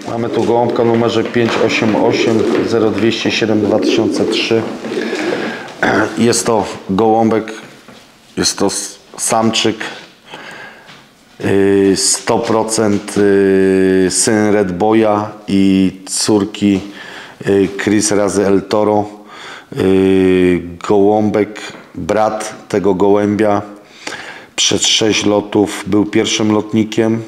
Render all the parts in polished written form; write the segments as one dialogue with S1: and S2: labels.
S1: Mamy tu gołąbka o numerze 5880207 2003. Jest to gołąbek, jest to samczyk 100% syn Red Boya i córki Chris razy El Toro. Gołąbek, brat tego gołębia, przez 6 lotów był pierwszym lotnikiem,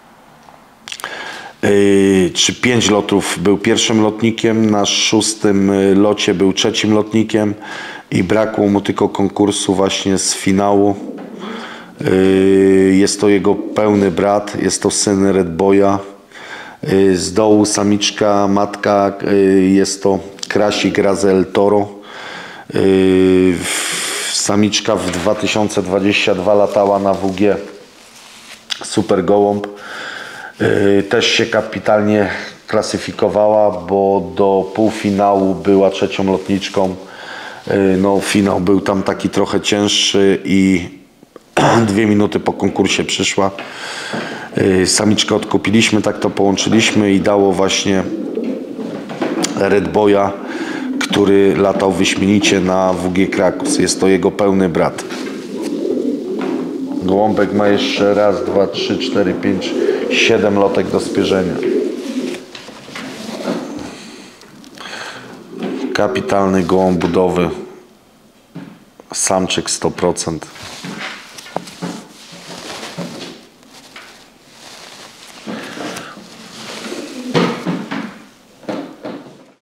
S1: czy 5 lotów był pierwszym lotnikiem, na 6. locie był trzecim lotnikiem i brakło mu tylko konkursu właśnie z finału. Jest to jego pełny brat, jest to syn Red Boya. Z dołu samiczka, matka jest to Krasik razy El Toro. Samiczka w 2022 latała na WG Super Gołąb. Też się kapitalnie klasyfikowała, bo do półfinału była trzecią lotniczką. No, finał był tam taki trochę cięższy i 2 minuty po konkursie przyszła. Samiczkę odkupiliśmy, tak to połączyliśmy i dało właśnie Red Boya, który latał wyśmienicie na WG Krakus. Jest to jego pełny brat. Gołąbek ma jeszcze raz, 2, 3, 4, 5, 7 lotek do spierzenia. Kapitalny gołąb budowy. Samczyk 100%.